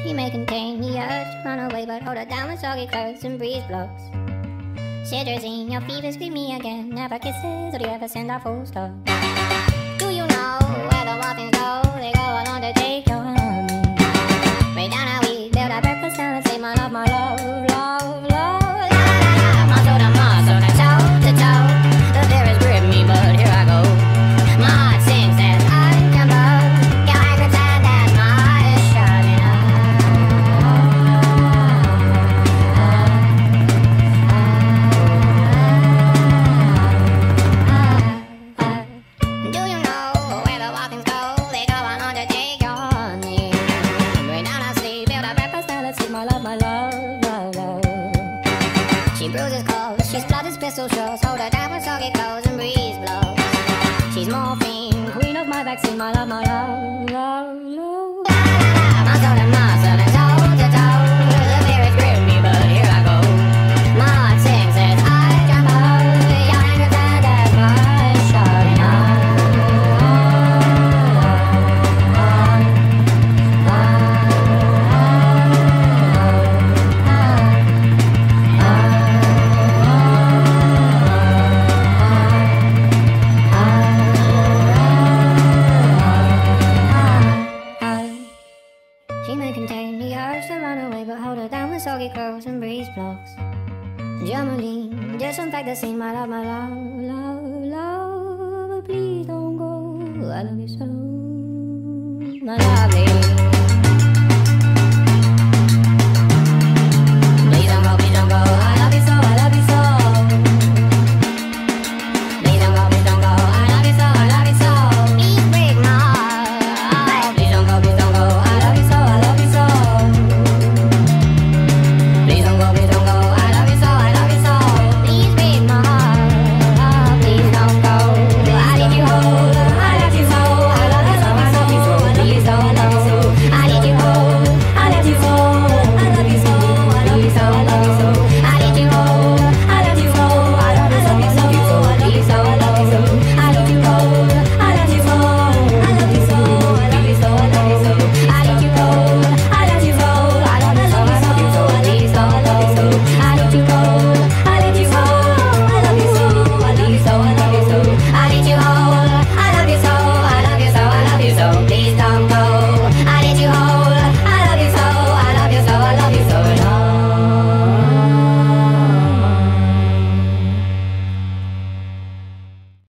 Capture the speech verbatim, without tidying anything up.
She may contain the urge to run away, but hold her down with soggy clothes and breeze blocks. Shivers in your fever, scream me again. Never kisses, or do you ever send a full stop? Do you know where the waffles go? They go along to take your honey. Way down how we build our breakfast down and say my love, my love, love, love. La la la, muscle to muscle and toe to toe. The fear grip me, but here I go. My heart sings as I jump up. Your angry time as my heart is shining up. Do you know where the walkings go? They go on to take your honey. Way down I sleep, build a breakfast down and sleep, my love, my love, love, love. She bruises clothes, she splutters pistol shots. Hold her down with soggy clothes and breeze blows. She's morphine, queen of my vaccine, my love, my love, love, love. La la la, muscle to muscle and toe to toe. The fear is grip me, but here I go. My heart sings as I jump up. Your anger tied as my eyes shining up. She may contain the urge to run away, but hold her down with soggy clothes and breeze blocks. Jamaline, disinfect the scene, my love, my love, love, love. But please don't go, I love you so, my lovely.